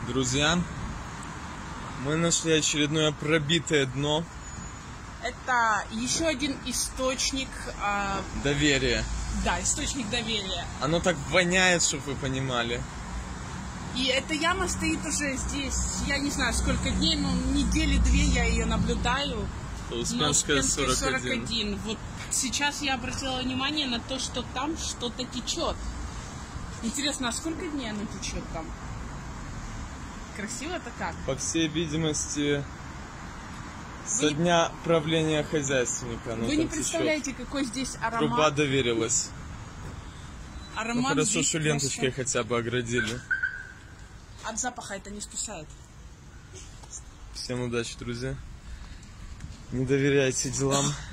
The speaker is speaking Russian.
Друзья, мы нашли очередное пробитое дно. Это еще один источник доверия. Да, источник доверия. Оно так воняет, чтобы вы понимали. И эта яма стоит уже здесь, я не знаю сколько дней, но недели-две я ее наблюдаю. Успенская 41. Вот сейчас я обратила внимание на то, что там что-то течет. Интересно, а сколько дней оно течет там? Красиво-то как? По всей видимости, со дня правления хозяйственника. Вы не представляете, какой здесь аромат. Труба доверилась. Аромат хорошо, что ленточкой хотя бы оградили. От запаха это не спасает. Всем удачи, друзья. Не доверяйте делам.